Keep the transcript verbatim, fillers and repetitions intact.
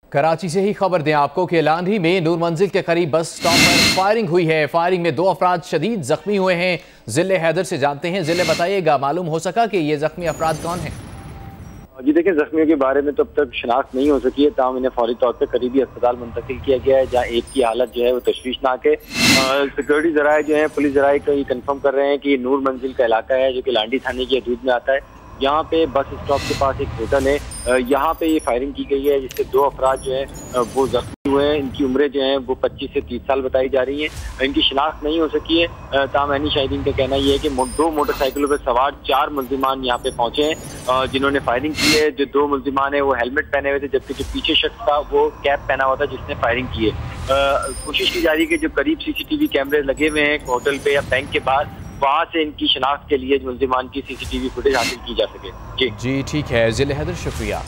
कराची से ही खबर दें आपको कि लांधी में नूर मंजिल के करीब बस स्टॉप पर फायरिंग हुई है। फायरिंग में दो अफराद शदीद जख्मी हुए हैं। जिले हैदर से जानते हैं। जिले बताइएगा, मालूम हो सका कि ये जख्मी अफराद कौन हैं? जी देखिए, जख्मियों के बारे में तो अब तक शनाख्त नहीं हो सकी है, ताहम इन्हें फौरी तौर पर करीबी अस्पताल मुंतकिल किया गया है, जहाँ एक की हालत जो है वो तशवीशनाक है। सिक्योरिटी जराए जो है, पुलिस जराए को ये कन्फर्म कर रहे हैं कि नूर मंजिल का इलाका है जो कि लांडी थाने की हदूद में आता है। यहाँ पे बस स्टॉप के पास एक होटल है, यहाँ पे ये फायरिंग की गई है, जिससे दो अफराद जो है वो जख्मी हुए हैं। इनकी उम्रें जो हैं वो पच्चीस से तीस साल बताई जा रही हैं। इनकी शिनाख्त नहीं हो सकी है। तामैनी शाहिदीन का कहना यह है कि दो मोटरसाइकिलों पर सवार चार मुल्जिमान यहाँ पे पहुंचे हैं जिन्होंने फायरिंग की है। जो दो मुल्जिमान है वो हेलमेट पहने हुए थे, जबकि जो पीछे शख्स था वो कैप पहना हुआ था जिसने फायरिंग की है। कोशिश की जा रही है कि जो करीब सीसीटीवी कैमरे लगे हुए हैं होटल पे या बैंक के बाहर, वहाँ से इनकी शिनाख्त के लिए मुल्जिमान की सीसीटीवी फुटेज हासिल की जा सके। जी जी ठीक है। जिले हैदर, शुक्रिया।